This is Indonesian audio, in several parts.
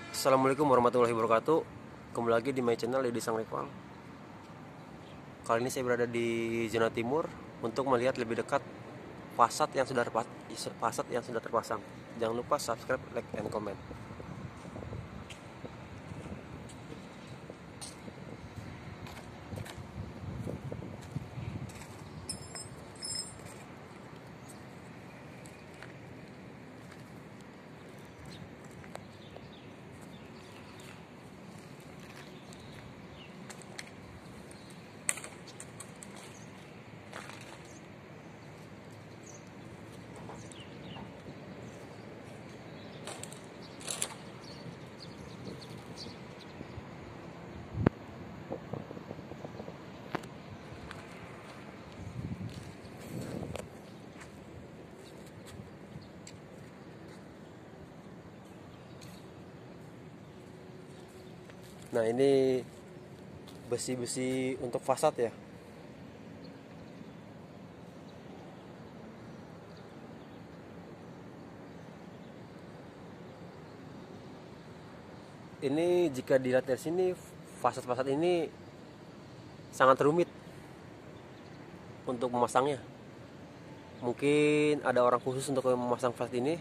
Assalamualaikum warahmatullahi wabarakatuh. Kembali lagi di my channel Dedi Sang Rival. Kali ini saya berada di zona timur untuk melihat lebih dekat fasad yang sudah terpasang. Jangan lupa subscribe, like, and comment. Nah, ini besi-besi untuk fasad ya. Ini jika dilihat dari sini, fasad-fasad ini sangat rumit untuk memasangnya. Mungkin ada orang khusus untuk memasang fasad ini.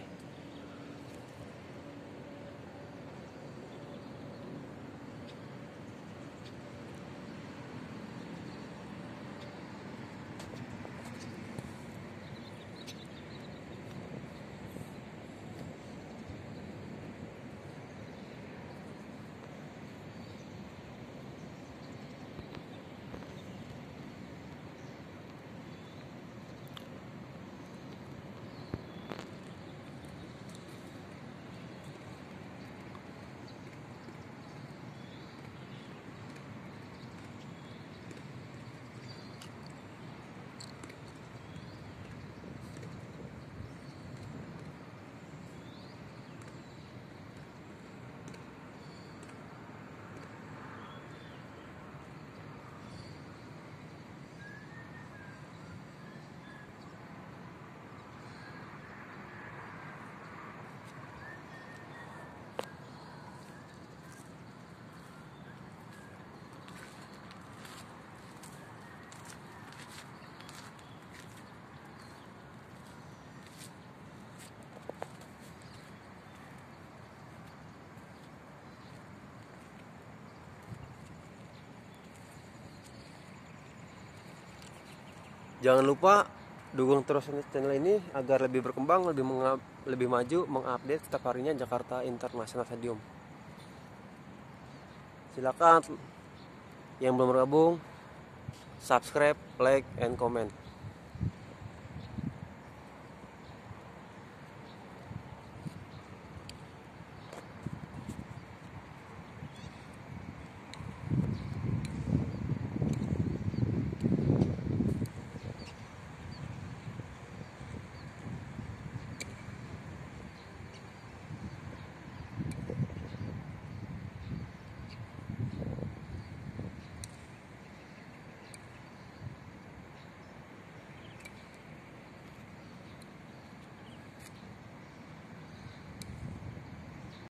Jangan lupa dukung terus channel ini agar lebih berkembang, lebih maju, mengupdate setiap harinya Jakarta International Stadium. Silakan yang belum bergabung, subscribe, like, and comment.